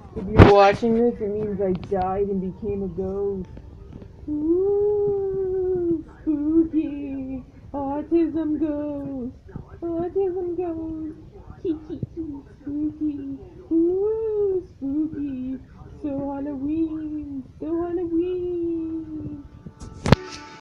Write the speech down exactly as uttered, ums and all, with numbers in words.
If you're watching this, it means I died and became a ghost. Ooh, spooky. Autism ghost. Autism ghost.